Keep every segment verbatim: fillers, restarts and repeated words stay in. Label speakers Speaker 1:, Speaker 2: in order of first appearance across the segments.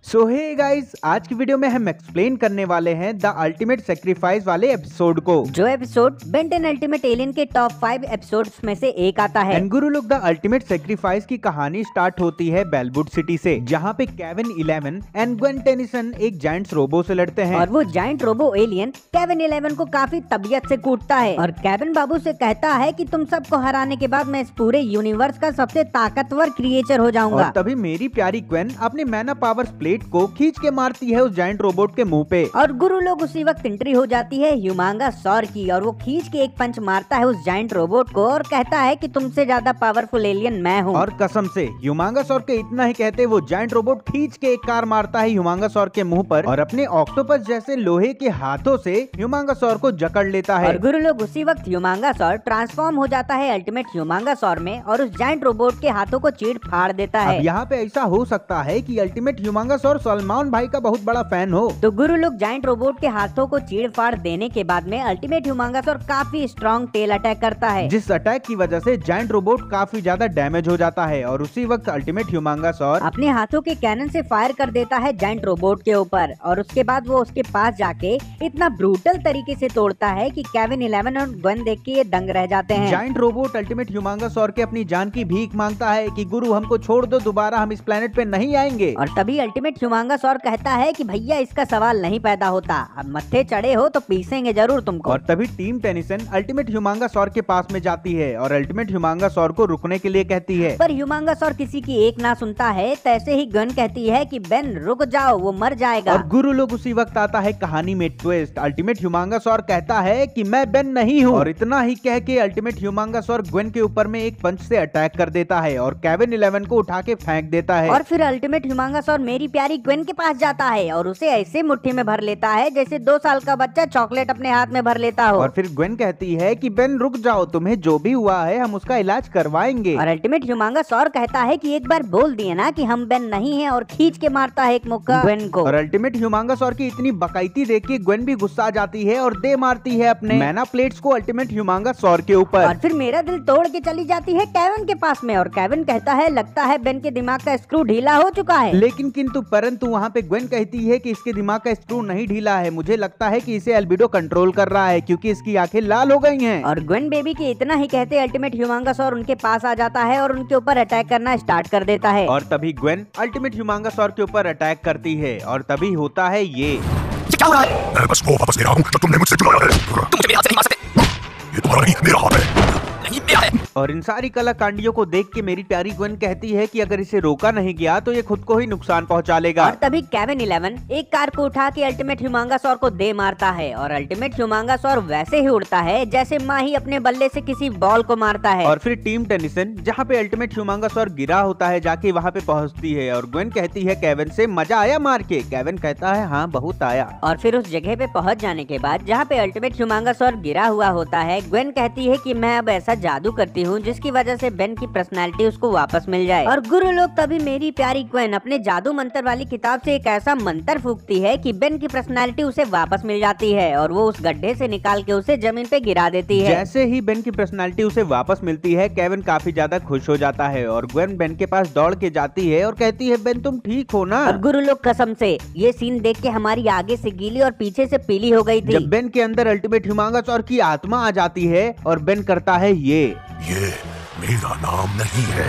Speaker 1: सो hey guys, आज की video में हम एक्सप्लेन करने वाले हैं द अल्टीमेट सेक्रीफाइस वाले एपिसोड को,
Speaker 2: जो episode Ben Ten ultimate alien के टॉप फाइव एपिसोड्स में से एक आता है।
Speaker 1: एंड गुरु लोग, द अल्टीमेट सेक्रीफाइस की कहानी स्टार्ट होती है बेलवुड सिटी से, जहाँ पे Kevin Eleven and Gwen Tennyson एक जायंट्स रोबो से लड़ते हैं।
Speaker 2: और वो giant robo alien Kevin Eleven को काफी तबीयत से कूटता है और केविन बाबू से कहता है कि तुम सबको हराने के बाद मैं इस पूरे यूनिवर्स का सबसे ताकतवर क्रिएचर हो जाऊंगा।
Speaker 1: और तभी मेरी प्यारी ग्वेन अपनी मैना पावर प्लेट को खींच के मारती है उस जायंट रोबोट के मुंह पे।
Speaker 2: और गुरु लोग उसी वक्त एंट्री हो जाती है ह्यूमांगा सौर की, और वो खींच के एक पंच मारता है उस जायंट रोबोट को और कहता है कि तुमसे ज्यादा पावरफुल एलियन मैं हूँ।
Speaker 1: और कसम से ह्यूमांगा सौर के इतना ही कहते वो जायंट रोबोट खींच के एक कार मारता है ह्यूमांगा सौर के मुंह पर और अपने ऑक्टोपस जैसे लोहे के हाथों से ह्यूमांगा सौर को जकड़ लेता है।
Speaker 2: और गुरु लोग उसी वक्त ह्यूमांगा सौर ट्रांसफॉर्म हो जाता है अल्टीमेट ह्यूमांगा सौर में और उस जायंट रोबोट के हाथों को चीर फाड़ देता है।
Speaker 1: अब यहाँ पे ऐसा हो सकता है कि अल्टीमेट ह्यूमांगा सौर सलमान भाई का बहुत बड़ा फैन हो।
Speaker 2: तो गुरु लोग जायंट रोबोट के हाथों को चीड़ फाड़ देने के बाद में अल्टीमेट ह्यूमांगा सौर काफी स्ट्रॉन्ग टेल अटैक करता है,
Speaker 1: जिस अटैक की वजह से जायंट रोबोट काफी ज्यादा डैमेज हो जाता है। और उसी वक्त अल्टीमेट ह्यूमांगा सौर
Speaker 2: अपने हाथों के कैनन से फायर कर देता है जायंट रोबोट के ऊपर और उसके बाद वो उसके पास जाके इतना ब्रूटल तरीके से तोड़ता है कि केविन इलेवन और ग्वेन देख के ये दंग रह जाते हैं।
Speaker 1: जायंट रोबोट अल्टीमेट ह्यूमांगा सौर के अपनी जान की भीख मांगता है कि गुरु हमको छोड़ दो, दोबारा हम इस प्लेनेट पे नहीं आएंगे।
Speaker 2: और तभी अल्टीमेट ह्यूमांगा सौर कहता है कि भैया इसका सवाल नहीं पैदा होता, अब मत्थे चढ़े हो तो पीसेंगे जरूर तुमको।
Speaker 1: और तभी टीम टेनिसन अल्टीमेट ह्यूमांगा सौर के पास में जाती है और अल्टीमेट ह्यूमांगा सौर को रुकने के लिए कहती है,
Speaker 2: पर ह्यूमांगा सौर किसी की एक ना सुनता है। तैसे ही गन कहती है कि बेन रुक जाओ, वो मर जाएगा।
Speaker 1: और गुरु लोग उसी वक्त आता है कहानी में ट्विस्ट। अल्टीमेट ह्यूमांगा सौर कहता है कि मैं बेन नहीं हूँ और इतना ही कह के अल्टीमेट ह्यूमांगा सौर ग्वेन के ऊपर में एक पंच से अटैक कर देता है और केविन इलेवन को उठा के फेंक देता है।
Speaker 2: और फिर अल्टीमेट ह्यूमांगा सौर मेरी प्यारी ग्वेन के पास जाता है और उसे ऐसे मुट्ठी में भर लेता है जैसे दो साल का बच्चा चॉकलेट अपने हाथ में भर लेता हो।
Speaker 1: और फिर ग्वेन कहती है कि बेन रुक जाओ, तुम्हें जो भी हुआ है हम उसका इलाज करवाएंगे।
Speaker 2: और अल्टीमेट ह्यूमांगा सौर कहता है कि एक बार बोल दिए ना कि हम बेन नहीं हैं और खींच के मारता है एक मुक्का ग्वेन को।
Speaker 1: और अल्टीमेट ह्यूमांगा सौर की इतनी बकायती देख के ग्वेन भी गुस्सा जाती है और दे मारती है अपने मैना प्लेट्स को अल्टीमेट ह्यूमांगा सौर के ऊपर।
Speaker 2: और फिर मेरा दिल तोड़ के चली जाती है केविन के पास में और केविन कहता है लगता है बेन के दिमाग का स्क्रू ढीला हो चुका है।
Speaker 1: लेकिन किंतु परंतु वहाँ पे ग्वेन कहती है कि इसके दिमाग का स्क्रू नहीं ढीला है, मुझे लगता है कि इसे एल्बिडो कंट्रोल कर रहा है क्योंकि इसकी आंखें लाल हो गई हैं।
Speaker 2: और ग्वेन बेबी के इतना ही कहते अल्टीमेट ह्यूमांगा सौर उनके पास आ जाता है और उनके ऊपर अटैक करना स्टार्ट कर देता है।
Speaker 1: और तभी ग्वेन अल्टीमेट ह्यूमांगा सौर के ऊपर अटैक करती है और तभी होता है ये।
Speaker 3: क्या हो रहा है? मैं बस वो वापस ले रहा हूँ जो तुमने मुझसे चुराया है। तुम मुझे मेरे हाथ से नहीं मार सकते। ये तुम्हारा नहीं, मेरा हाथ है। नहीं मेरा है।
Speaker 1: और इन सारी कला कांडियों को देख के मेरी प्यारी ग्वेन कहती है कि अगर इसे रोका नहीं गया तो ये खुद को ही नुकसान पहुंचा लेगा।
Speaker 2: और तभी केविन इलेवन एक कार को उठा के अल्टीमेट ह्यूमांगा सौर को दे मारता है और अल्टीमेट ह्यूमांगा सौर वैसे ही उड़ता है जैसे माही अपने बल्ले से किसी बॉल को मारता है।
Speaker 1: और फिर टीम टेनिसन जहाँ पे अल्टीमेट ह्यूमांगा सौर गिरा होता है जाके वहाँ पे पहुँचती है और ग्वेन कहती है केविन से मजा आया मार के। केविन कहता है हाँ बहुत आया।
Speaker 2: और फिर उस जगह पे पहुँच जाने के बाद जहाँ पे अल्टीमेट ह्यूमांगा सौर गिरा हुआ होता है, ग्वेन कहती है कि मैं अब ऐसा जादू करती हूँ जिसकी वजह से बेन की पर्सनालिटी उसको वापस मिल जाए। और गुरु लोग तभी मेरी प्यारी ग्वेन अपने जादू मंत्र वाली किताब से एक ऐसा मंत्र फूकती है कि बेन की पर्सनालिटी उसे वापस मिल जाती है और वो उस गड्ढे से निकाल के उसे जमीन पे गिरा देती है।
Speaker 1: जैसे ही बेन की पर्सनालिटी उसे वापस मिलती है, केविन काफी ज्यादा खुश हो जाता है और ग्वेन बेन के पास दौड़ के जाती है और कहती है बेन तुम ठीक हो ना।
Speaker 2: और गुरु लोग कसम से ये सीन देख के हमारी आगे से गीली और पीछे से पीली हो गई थी।
Speaker 1: जब बेन के अंदर अल्टीमेट ह्यूमांगा सौर की आत्मा आ जाती है और बेन करता है ये
Speaker 3: ये मेरा नाम नहीं है।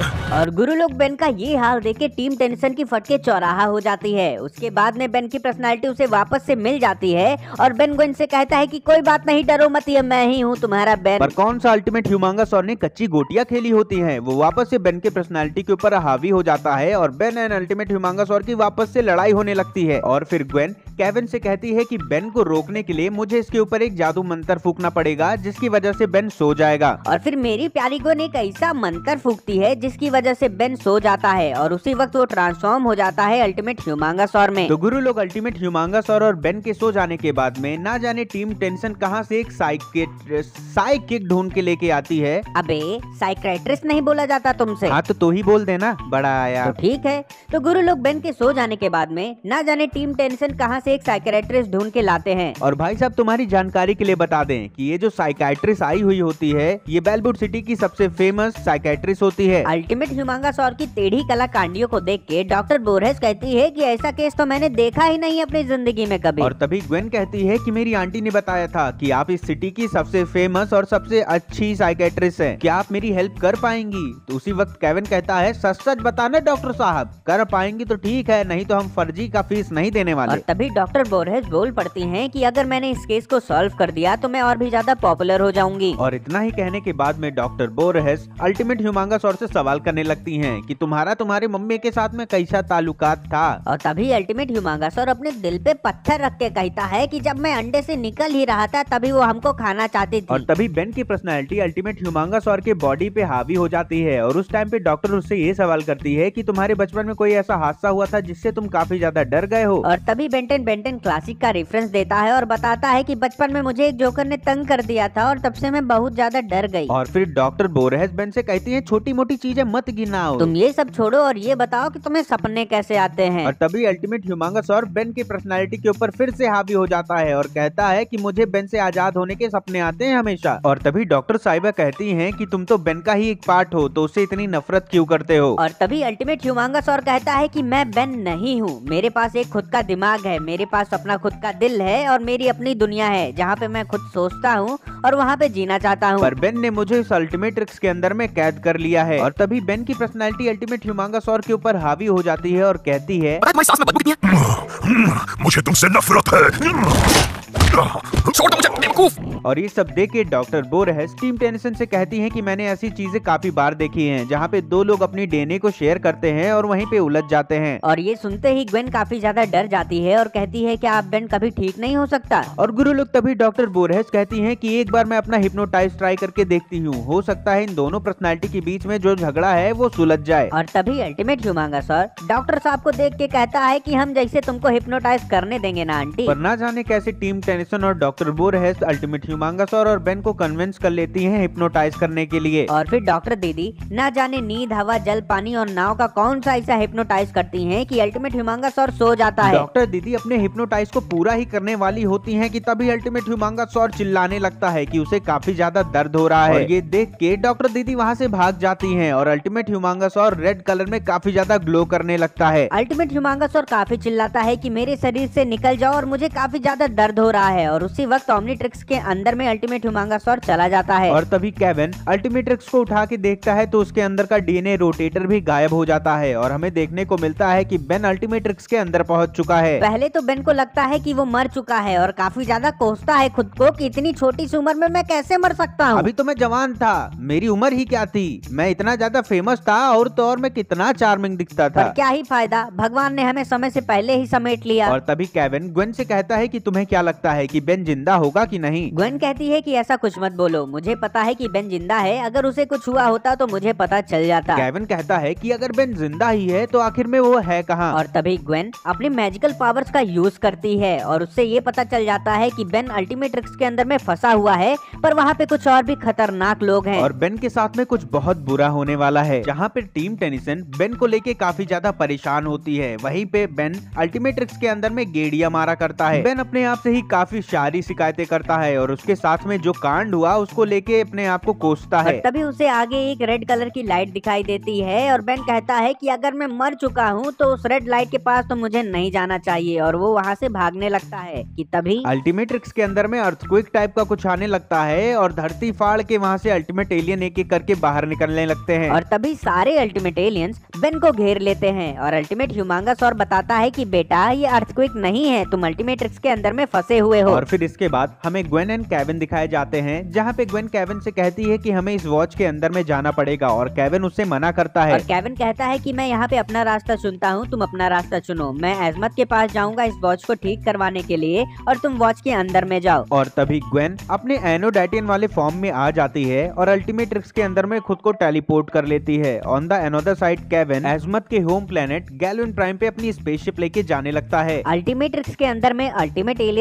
Speaker 2: और गुरु लोग बेन का ये हाल देख के टीम टेनिसन की फटके चौराहा हो जाती है। उसके बाद में बेन की पर्सनालिटी उसे वापस से मिल जाती है और बेन ग्वेन से कहता है कि कोई बात नहीं, डरो मत, ये मैं ही हूँ तुम्हारा बेन।
Speaker 1: पर कौन सा अल्टीमेट ह्यूमांगा सौर ने कच्ची गोटियां खेली होती हैं, वो वापस से बेन के पर्सनालिटी के ऊपर हावी हो जाता है और बेन एंड अल्टीमेट ह्यूमांगा सौर की वापस से लड़ाई होने लगती है। और फिर ग्वेन केविन से कहती है कि बेन को रोकने के लिए मुझे इसके ऊपर एक जादू मंत्र फूकना पड़ेगा जिसकी वजह से बेन सो जाएगा।
Speaker 2: और फिर मेरी प्यारी ग्वेन एक ऐसा मंत्र फूकती है जिसकी वजह से बेन सो जाता है और उसी वक्त वो ट्रांसफॉर्म हो जाता है अल्टीमेट ह्यूमांगा सौर में।
Speaker 1: तो गुरु लोग अल्टीमेट ह्यूमांगा सौर और बेन के सो जाने के बाद में ना जाने टीम टेनिसन कहां से एक साइकिक साइकिक ढूंढ के लेके आती है।
Speaker 2: अबे साइकियाट्रिस्ट नहीं बोला जाता तुमसे?
Speaker 1: हाँ तो तो ही बोल देना, बड़ा आया।
Speaker 2: तो ठीक है। तो गुरु लोग बेन के सो जाने के बाद में ना जाने टीम टेनिसन कहां से एक साइकियाट्रिस्ट ढूंढ के लाते हैं।
Speaker 1: और भाई साहब तुम्हारी जानकारी के लिए बता दें कि ये जो साइकियाट्रिस्ट आई हुई होती है ये बेलवुड सिटी की सबसे फेमस साइकियाट्रिस्ट होती है।
Speaker 2: अल्टीमेट ह्यूमांगासौर की टेढ़ी कलाकांडियों को देख के डॉक्टर बोरहेस कहती है कि ऐसा केस तो मैंने देखा ही नहीं अपनी जिंदगी में कभी।
Speaker 1: और तभी ग्वेन कहती है कि मेरी आंटी ने बताया था कि आप इस सिटी की सबसे फेमस और सबसे अच्छी साइकेट्रिस्ट हैं। क्या आप मेरी हेल्प कर पाएंगी? तो उसी वक्त केविन कहता है सच सच बताना डॉक्टर साहब, कर पाएंगी तो ठीक है, नहीं तो हम फर्जी का फीस नहीं देने वाले।
Speaker 2: और तभी डॉक्टर बोरहेस बोल पड़ती हैं कि अगर मैंने इस केस को सॉल्व कर दिया तो मैं और भी ज्यादा पॉपुलर हो जाऊंगी।
Speaker 1: और इतना ही कहने के बाद में डॉक्टर बोरहेस अल्टीमेट ह्यूमांगासौर से सवाल करने लगती हैं कि तुम्हारा तुम्हारे मम्मी के साथ में कैसा ताल्लुकात था।
Speaker 2: और तभी अल्टीमेट ह्यूमांगासौर अपने दिल पे पत्थर रख के कहता है कि जब मैं अंडे से निकल ही रहा था तभी वो हमको खाना चाहती थी।
Speaker 1: और तभी बेन की पर्सनालिटी अल्टीमेट ह्यूमांगासौर के बॉडी पे हावी हो जाती है और उस टाइम पे डॉक्टर उससे ये सवाल करती है कि तुम्हारे बचपन में कोई ऐसा हादसा हुआ था जिससे तुम काफी ज्यादा डर गए हो।
Speaker 2: और तभी बेंटन बेंटन क्लासिक का रेफरेंस देता है और बताता है कि बचपन में मुझे एक जोकर ने तंग कर दिया था और तब से मैं बहुत ज्यादा डर गई।
Speaker 1: और फिर डॉक्टर बोरहेस बेन से कहती है छोटी मोटी चीजें मत गिनाओ,
Speaker 2: तुम ये सब छोड़ो और ये बताओ कि तुम्हें सपने कैसे आते हैं।
Speaker 1: और तभी अल्टीमेट ह्यूमांगासौर बेन की पर्सनालिटी के ऊपर फिर से हावी हो जाता है और कहता है कि मुझे बेन से आजाद होने के सपने आते हैं हमेशा। और तभी डॉक्टर साहिबा कहती हैं कि तुम तो बेन का ही एक पार्ट हो तो उससे इतनी नफरत क्यों करते हो।
Speaker 2: और तभी अल्टीमेट ह्यूमांगासौर कहता है कि मैं बेन नहीं हूँ, मेरे पास एक खुद का दिमाग है, मेरे पास अपना खुद का दिल है और मेरी अपनी दुनिया है जहाँ पे मैं खुद सोचता हूँ और वहाँ पे जीना चाहता हूँ।
Speaker 1: पर बेन ने मुझे इस अल्टीमेट्रिक्स के अंदर में कैद कर लिया है। और तभी बेन की पर्सनालिटी अल्टीमेट ह्यूमांगासौर के ऊपर हावी हो जाती है और कहती है
Speaker 3: तुम्हारी सांस में बदबू कितनी है? मुझे तुमसे नफरत है। छोड़ दो मुझे, बेवकूफ।
Speaker 1: और ये सब देख के डॉक्टर बोरहेस टीम टेनिसन से कहती हैं कि मैंने ऐसी चीजें काफी बार देखी हैं जहाँ पे दो लोग अपनी डीएनए को शेयर करते हैं और वहीं पे उलझ जाते हैं।
Speaker 2: और ये सुनते ही ग्वेन काफी ज्यादा डर जाती है और कहती है कि आप बेन कभी ठीक नहीं हो सकता।
Speaker 1: और गुरु लोग तभी डॉक्टर बोरहेस कहती हैं कि एक बार मैं अपना हिप्नोटाइज ट्राई करके देखती हूँ, हो सकता है इन दोनों पर्सनालिटी के बीच में जो झगड़ा है वो सुलझ जाए।
Speaker 2: और तभी अल्टीमेट ह्यूमांगासौर डॉक्टर साहब को देख के कहता है कि हम जैसे तुमको हिप्नोटाइज करने देंगे ना आंटी।
Speaker 1: पर ना जाने कैसे टीम टेनिसन और डॉक्टर बोरहेस अल्टीमेट ह्यूमांगासौर और बेन को कन्विंस कर लेती हैं हिप्नोटाइज करने के लिए।
Speaker 2: और फिर डॉक्टर दीदी ना जाने नींद, हवा, जल, पानी और नाव का कौन सा ऐसा हिप्नोटाइज करती हैं कि अल्टीमेट ह्यूमांगासौर सो जाता है।
Speaker 1: डॉक्टर दीदी अपने हिप्नोटाइज को पूरा ही करने वाली होती हैं कि तभी अल्टीमेट ह्यूमांगासौर चिल्लाने लगता है कि उसे काफी ज्यादा दर्द हो रहा है। और ये देख के डॉक्टर दीदी वहाँ से भाग जाती हैं और अल्टीमेट ह्यूमांगासौर रेड कलर में काफी ज्यादा ग्लो करने लगता है।
Speaker 2: अल्टीमेट ह्यूमांगासौर काफी चिल्लाता है कि मेरे शरीर से निकल जाओ और मुझे काफी ज्यादा दर्द हो रहा है। और उसी वक्त ओमनीट्रिक्स के अंदर में अल्टीमेट ह्यूमांगासौर चला जाता है।
Speaker 1: और तभी केविन अल्टीमेट्रिक्स को उठा के देखता है तो उसके अंदर का डीएनए रोटेटर भी गायब हो जाता है और हमें देखने को मिलता है कि बेन अल्टीमेट्रिक्स के अंदर पहुंच चुका है।
Speaker 2: पहले तो बेन को लगता है कि वो मर चुका है और काफी ज्यादा कोसता है खुद को कि इतनी छोटी सी उम्र में मैं कैसे मर सकता हूँ।
Speaker 1: अभी तो मैं जवान था, मेरी उम्र ही क्या थी, मैं इतना ज्यादा फेमस था और तो और मैं कितना चार्मिंग दिखता था।
Speaker 2: पर क्या ही फायदा, भगवान ने हमें समय से पहले ही समेट लिया।
Speaker 1: और तभी केविन ग्वेन से कहता है कि तुम्हें क्या लगता है कि बेन जिंदा होगा कि नहीं।
Speaker 2: ग्वेन कहती है कि ऐसा कुछ मत बोलो, मुझे पता है कि बेन जिंदा है, अगर उसे कुछ हुआ होता तो मुझे पता चल जाता।
Speaker 1: केविन कहता है कि अगर बेन जिंदा ही है तो आखिर में वो है कहाँ।
Speaker 2: और तभी ग्वेन अपनी मैजिकल पावर्स का यूज करती है और उससे ये पता चल जाता है कि बेन अल्टीमेट्रिक्स के अंदर में फंसा हुआ है, पर वहाँ पे कुछ और भी खतरनाक लोग हैं
Speaker 1: और बेन के साथ में कुछ बहुत बुरा होने वाला है। जहाँ पे टीम टेनिसन बेन को लेके काफी ज्यादा परेशान होती है, वहीं पे बेन अल्टीमेट्रिक्स के अंदर में गेड़िया मारा करता है। बेन अपने आप से ही काफी सारी शिकायतें करता है और उसके साथ में जो कांड हुआ उसको लेके अपने आप को कोसता है।
Speaker 2: तभी उसे आगे एक रेड कलर की लाइट दिखाई देती है और बेन कहता है कि अगर मैं मर चुका हूँ तो उस रेड लाइट के पास तो मुझे नहीं जाना चाहिए और वो वहाँ से भागने लगता है कि तभी
Speaker 1: अल्टीमेट्रिक्स के अंदर में अर्थक्वेक टाइप का कुछ आने लगता है और धरती फाड़ के वहाँ से अल्टीमेट एलियन एक एक करके बाहर निकलने लगते हैं।
Speaker 2: और तभी सारे अल्टीमेट एलियंस बेन को घेर लेते हैं और अल्टीमेट ह्यूमांगासौर बताता है कि बेटा ये अर्थक्वेक नहीं है, तुम अल्टीमेट्रिक्स के अंदर में फंसे हुए हो।
Speaker 1: और फिर इसके बाद हमें ग्वेन एंड केविन दिखाए जाते हैं, जहाँ पे ग्वेन केविन से कहती है कि हमें इस वॉच के अंदर में जाना पड़ेगा और केविन उससे मना करता है।
Speaker 2: और केविन कहता है कि मैं यहाँ पे अपना रास्ता चुनता हूँ, तुम अपना रास्ता चुनो, मैं एजमत के पास जाऊंगा इस वॉच को ठीक करवाने के लिए और तुम वॉच के अंदर में जाओ।
Speaker 1: और तभी ग्वेन अपने एनोडाइटियन वाले फॉर्म में आ जाती है और अल्टीमेट्रिक्स के अंदर में खुद को टेलीपोर्ट कर लेती है। On the another side Kevin Azmuth के होम प्लेनेट गैलविन प्राइम पे अपनी स्पेसशिप लेके जाने लगता है।
Speaker 2: अल्टीमेट्रिक्स के अंदर में अल्टीमेट एलियन से घिरा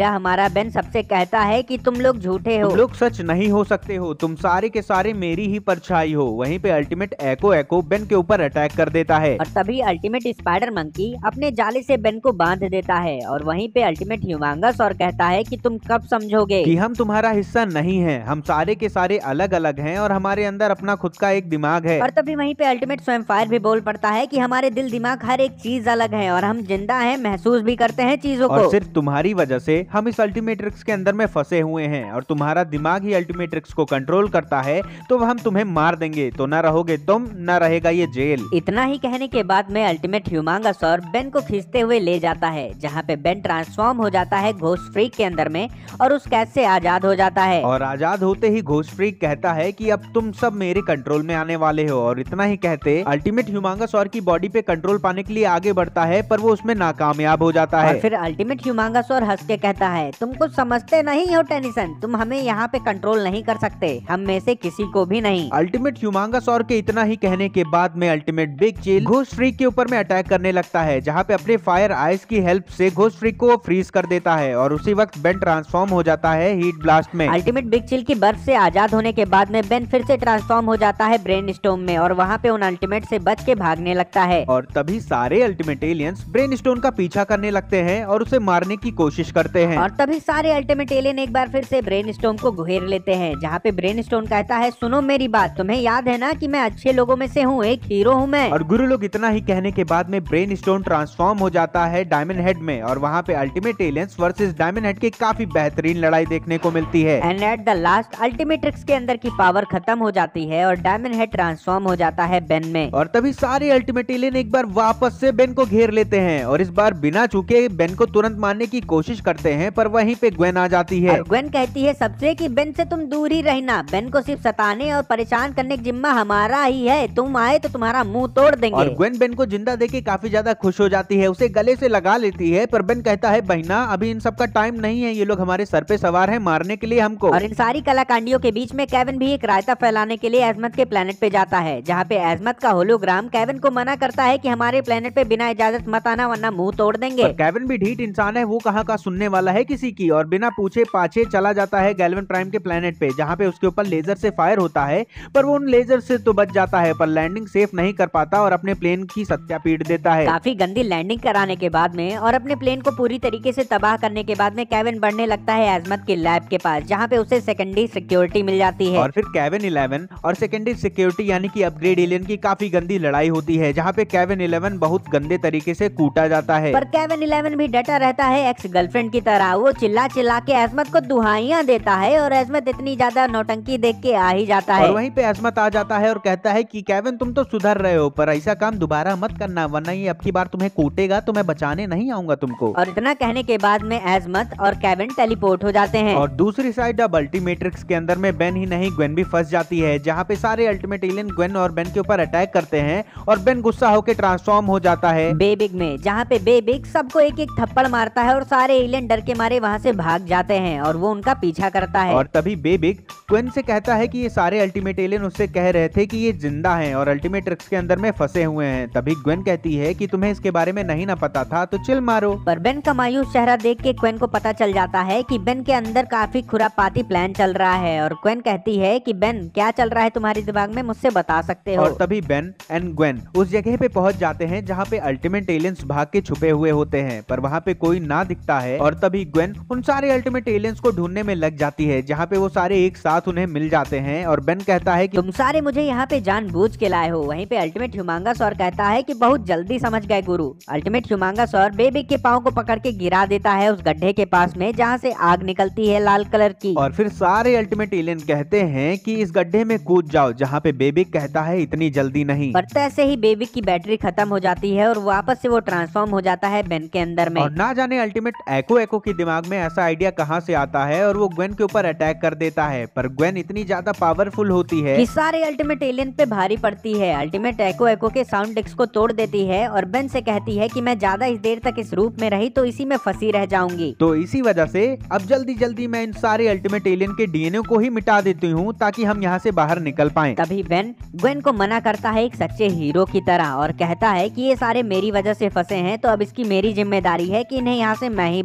Speaker 2: हीरा हमारा बेन सबसे कहता है कि तुम लोग झूठे हो,
Speaker 1: तुम लोग सच नहीं हो सकते हो, तुम सारे के सारे मेरी ही परछाई हो। वहीं पे अल्टीमेट एको एको बेन के ऊपर अटैक कर देता है
Speaker 2: और तभी अल्टीमेट स्पाइडर मंकी अपने जाले से बेन को बांध देता है और वहीं पे अल्टीमेट ह्यूमांगस और कहता है कि तुम कब समझोगे
Speaker 1: कि हम तुम्हारा हिस्सा नहीं है, हम सारे के सारे अलग अलग हैं और हमारे अंदर अपना खुद का एक दिमाग है।
Speaker 2: और तभी वहीं पे अल्टीमेट स्वयं फायर भी बोल पड़ता है कि हमारे दिल दिमाग हर एक चीज अलग है और हम जिंदा हैं, महसूस भी करते हैं चीजों को।
Speaker 1: और सिर्फ तुम्हारी वजह से हम इस अल्टीमेट्रिक्स के अंदर में फंसे हुए हैं और तुम्हारा दिमाग ही अल्टीमेट्रिक्स को कंट्रोल करता है, तो हम तुम्हें मार देंगे, तो न रहोगे तुम, न रहेगा ये जेल।
Speaker 2: इतना ही कहने के बाद में अल्टीमेट ह्यूमांगस और बेन को खींचते हुए ले जाता है, जहाँ पे बेन ट्रांसफॉर्म हो जाता है घोस्ट फ्रीक के अंदर में और उस कैद से आजाद हो जाता है।
Speaker 1: और आजाद होते ही घोस्ट फ्रीक कहता है कि अब तुम सब मेरे कंट्रोल में आने वाले हो। और इतना ही कहते अल्टीमेट ह्यूमांगस और की बॉडी पे कंट्रोल पाने के लिए आगे बढ़ता है, पर वो उसमें नाकामयाब हो जाता है।
Speaker 2: और फिर अल्टीमेट ह्यूमांगस और हंस के कहता है, तुम कुछ समझते नहीं हो टेनिसन, तुम हमें यहाँ पे कंट्रोल नहीं कर सकते, हम में से किसी को भी नहीं।
Speaker 1: अल्टीमेट ह्यूमांगस और के इतना ही कहने के बाद में ultimate Big Chill Ghostfreak के ऊपर में अटैक करने लगता है, जहाँ पे अपने फायर आइस की हेल्प से घोस्ट फ्रीक को फ्रीज कर देता है और उसी वक्त बेन ट्रांसफॉर्म हो जाता है हीट ब्लास्ट में।
Speaker 2: अल्टीमेट बिग चिल की बर्फ से आजाद होने के बाद में बेन फिर से ट्रांसफॉर्म हो जाता है ब्रेन स्टोन में और वहाँ पे उन अल्टीमेट से बच के भागने लगता है।
Speaker 1: और तभी सारे अल्टीमेट एलियंस ब्रेन स्टोन का पीछा करने लगते हैं और उसे मारने की कोशिश करते हैं।
Speaker 2: और तभी सारे अल्टीमेट एलियन एक बार फिर से ब्रेन स्टोन को घेर लेते हैं, जहाँ पे ब्रेन स्टोन कहता है, सुनो मेरी बात, तुम्हें याद है ना कि मैं अच्छे लोगों में से हूँ, एक हीरो हूँ मैं।
Speaker 1: और गुरु लोग इतना ही कहने के बाद में ब्रेन स्टोन ट्रांसफॉर्म हो जाता है डायमंड हेड में और वहाँ पे ultimate aliens versus Diamondhead की काफी बेहतरीन लड़ाई देखने को मिलती है।
Speaker 2: And at the last Ultimatrix के अंदर की पावर खत्म हो जाती है और डायमंड हेड ट्रांसफॉर्म हो जाता है बेन में।
Speaker 1: और तभी सारे अल्टीमेट एलियन एक बार वापस से बेन को घेर लेते हैं और इस बार बिना चूके बेन को तुरंत मारने की कोशिश करते हैं, पर वहीं पे ग्वेन आ जाती है।
Speaker 2: और ग्वेन कहती है सबसे कि बेन से तुम दूर ही रहना, बेन को सिर्फ सताने और परेशान करने की जिम्मा हमारा ही है, तुम आए तो तुम्हारा मुंह तोड़ देंगे।
Speaker 1: और ग्वेन बेन को जिंदा देख के काफी ज्यादा खुश हो जाती है, उसे गले से लगा लेती है, पर बेन कहता है बहना अभी इन सब का टाइम नहीं है, ये लोग हमारे सर पे सवार हैं मारने के लिए हमको।
Speaker 2: और इन सारी कलाकांडियों के बीच में केविन भी एक रायता फैलाने के लिए एजमत के प्लेनेट पे जाता है, जहाँ पे एजमत का होलोग्राम केविन को मना करता है कि हमारे प्लेनेट पे बिना इजाजत मत आना वरना मुंह तोड़ देंगे।
Speaker 1: केविन भी ढीठ इंसान है, वो कहाँ का सुनने वाला है किसी की, और बिना पूछे पाछे चला जाता है गैल्वन प्राइम के प्लेनेट पे, जहाँ पे उसके ऊपर लेजर से फायर होता है, पर वो उन लेजर से तो बच जाता है, पर लैंडिंग सेफ नहीं कर पाता और अपने प्लेन की सत्या पीट देता है।
Speaker 2: काफी गंदी लैंडिंग कराने के बाद में और अपने प्लेन को पूरी तरीके से तबाह करने के बाद में केविन बढ़ने लगता है एजमत के लैब के पास, जहाँ पे उसे सेकेंडरी सिक्योरिटी मिल जाती है।
Speaker 1: और फिर केविन इलेवन और सेकेंडरी सिक्योरिटी यानी कि अपग्रेड एलियन की काफी गंदी लड़ाई होती है, जहाँ पे केविन इलेवन बहुत गंदे तरीके से कूटा जाता है।
Speaker 2: पर केविन इलेवन भी डटा रहता है एक्स गर्लफ्रेंड की तरह, वो चिल्ला चिल्ला के एजमत को दुहाइयां देता है और एजमत इतनी ज्यादा नौटंकी देख के आ ही जाता है।
Speaker 1: और वहीं पे एजमत आ जाता है और कहता है कि केविन तुम तो सुधर रहे हो, पर ऐसा काम दोबारा मत करना वरना ये अब की बार तुम्हें कूटेगा तो मैं बचाने नहीं आऊंगा तुमको।
Speaker 2: और इतना कहने के बाद में एजमत और केविन टेलीपोर्ट हो जाते हैं।
Speaker 1: और दूसरी साइड अब अल्टीमेट्रिक्स के अंदर में बेन ही नहीं ग्वेन भी फंस जाती है, जहाँ पे सारे अल्टीमेट एलियन ग्वेन और बेन के ऊपर अटैक करते हैं और बेन गुस्सा होकर ट्रांसफॉर्म हो जाता है
Speaker 2: बेबिग में, जहाँ पे बेबिग सबको एक एक थप्पड़ मारता है और सारे एलियन डर के मारे वहाँ से भाग जाते हैं और वो उनका पीछा करता है।
Speaker 1: और तभी बेबिग ग्वेन से कहता है कि ये सारे अल्टीमेट एलियन उससे कह रहे थे कि ये जिंदा हैं और अल्टीमेट्रिक्स के अंदर में फंसे हुए हैं। तभी ग्वेन कहती है कि तुम्हें इसके बारे में नहीं ना पता था तो चिल मारो।
Speaker 2: पर बेन का मायूस चेहरा देख के ग्वेन को पता चल जाता है कि बेन के अंदर काफी खुरापाती प्लान चल रहा है और ग्वेन कहती है कि बेन क्या चल रहा है तुम्हारे दिमाग में, मुझसे बता सकते हो।
Speaker 1: और तभी बेन एंड ग्वेन उस जगह पे पहुंच जाते हैं जहाँ पे अल्टीमेट एलियंस भाग के छुपे हुए होते हैं, पर वहाँ पे कोई ना दिखता है। और तभी ग्वेन उन सारे अल्टीमेट एलियंस को ढूंढने में लग जाती है, जहाँ पे वो सारे एक साथ उन्हें मिल जाते हैं और बेन कहता है कि
Speaker 2: तुम सारे मुझे यहाँ पे जानबूझ के लाए हो। वहीं पे अल्टीमेट ह्यूमांगस और कहता है कि बहुत जल्दी समझ गए गुरु। अल्टीमेट ह्यूमांगस और बेबिग के पाँव को पकड़ के गिरा देता है उस गड्ढे के पास में जहाँ से आग निकलती है लाल कलर की।
Speaker 1: और फिर सारे अल्टीमेट एलियन कहते हैं कि इस गड्ढे में कूद जाओ, जहाँ पे बेबिग कहता है इतनी जल्दी नहीं।
Speaker 2: पर तैसे ही बेबिग की बैटरी खत्म हो जाती है और वापस से वो ट्रांसफॉर्म हो जाता है बेन के अंदर में।
Speaker 1: और ना जाने अल्टीमेट एको एको के दिमाग में ऐसा आइडिया कहाँ से आता है और वो ग्वेन के ऊपर अटैक कर देता है, पर ग्वेन इतनी ज्यादा पावरफुल होती है
Speaker 2: कि सारे अल्टीमेट एलियन पे भारी पड़ती है। अल्टीमेट एको एको के साउंड डिस्क को तोड़ देती है और बेन से कहती है कि मैं ज्यादा इस देर तक इस रूप में रही तो इसी में फंसी रह जाऊंगी।
Speaker 1: तो इसी वजह से अब जल्दी जल्दी मैं इन सारे अल्टीमेट एलियन के डीएनए को ही मिटा देती हूँ ताकि हम यहाँ से बाहर निकल पाएं।
Speaker 2: तभी बेन ग्वेन को मना करता है एक सच्चे हीरो की तरह और कहता है कि ये सारे मेरी वजह से फंसे हैं तो अब इसकी मेरी जिम्मेदारी है कि इन्हें यहाँ से मैं ही बाहर निकालूं।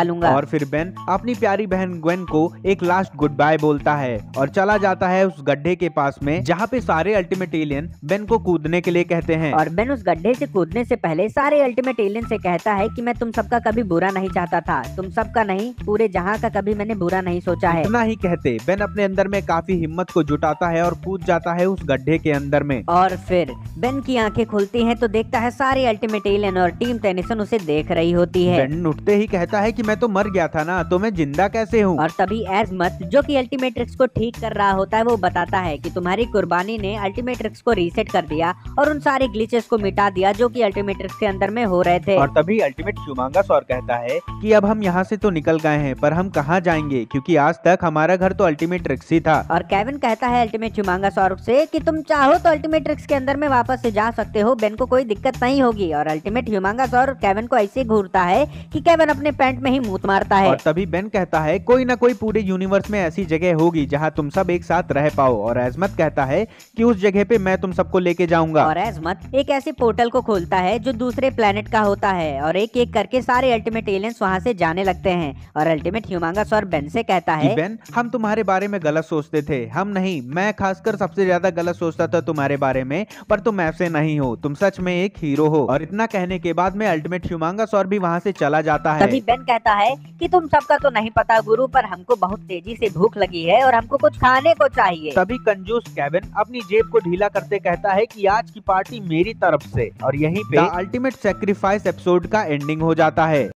Speaker 2: चलूंगा।
Speaker 1: और फिर बेन अपनी प्यारी बहन ग्वेन को एक लास्ट गुड बाय बोलता है और चला जाता है उस गड्ढे के पास में जहाँ पे सारे अल्टीमेट एलियन बेन को कूदने के लिए कहते हैं।
Speaker 2: और बेन उस गड्ढे से कूदने से पहले सारे अल्टीमेट एलियन से कहता है कि मैं तुम सबका कभी बुरा नहीं चाहता था, तुम सबका नहीं पूरे जहां का कभी मैंने बुरा नहीं सोचा है।
Speaker 1: इतना ही कहते बेन अपने अंदर में काफी हिम्मत को जुटाता है और कूद जाता है उस गड्ढे के अंदर में।
Speaker 2: और फिर बेन की आंखें खुलती हैं तो देखता है सारे अल्टीमेट एलियन और टीम टेनिसन उसे देख रही होती है।
Speaker 1: बेन उठते ही कहता है कि मैं तो मर गया था ना, तो मैं जिंदा कैसे हूँ।
Speaker 2: और तभी एज़मथ जो कि अल्टीमेट्रिक्स को ठीक कर रहा होता है वो बताता है कि तुम्हारी कुर्बानी ने अल्टीमेट्रिक्स को रीसेट कर दिया और उन सारे ग्लिचेस को मिटा दिया जो कि अल्टीमेट्रिक्स के अंदर में हो रहे थे।
Speaker 1: और तभी अल्टीमेट ह्यूमांगासौर कहता है कि अब हम यहाँ से तो निकल गए हैं, पर हम कहाँ जाएंगे, क्योंकि आज तक हमारा घर तो अल्टीमेट्रिक्स ही था।
Speaker 2: और केविन कहता है अल्टीमेट ह्यूमांगासौर से कि तुम चाहो तो अल्टीमेट्रिक्स के अंदर में वापस से जा सकते हो, बेन को कोई दिक्कत नहीं होगी। और अल्टीमेट ह्यूमांगासौर केविन को ऐसे घूरता है कि केविन अपने पैंट में ही मूत मारता है।
Speaker 1: और तभी बेन कहता है कोई ना कोई पूरे यूनिवर्स में ऐसी जगह होगी जहाँ तुम सब एक साथ रह पाओ। और एज़मथ कहता है कि उस जगह पे मैं तुम सबको लेके जाऊंगा।
Speaker 2: और एज़मथ एक ऐसे पोर्टल को खोलता है जो दूसरे प्लेनेट का होता है और एक एक करके सारे अल्टीमेट एलियंस वहाँ से जाने लगते हैं। और अल्टीमेट ह्यूमांगासौर बेन से कहता है
Speaker 1: बेन हम तुम्हारे बारे में गलत सोचते थे, हम नहीं, मैं खासकर सबसे ज्यादा गलत सोचता था तुम्हारे बारे में, पर तुम ऐसे नहीं हो, तुम सच में एक हीरो हो। और इतना कहने के बाद में अल्टीमेट ह्यूमांगासौर भी वहाँ से चला जाता है।
Speaker 2: तभी बेन कहता है कि तुम सबका तो नहीं पता गुरु, पर हमको बहुत तेजी से भूख लगी है और हमको कुछ खाने को चाहिए।
Speaker 1: तभी कंजूस केविन अपनी जेब को ढीला करते कहता है कि आज की पार्टी मेरी तरफ से। और यहीं पे अल्टीमेट सेक्रीफाइस एपिसोड का एंडिंग हो जाता है।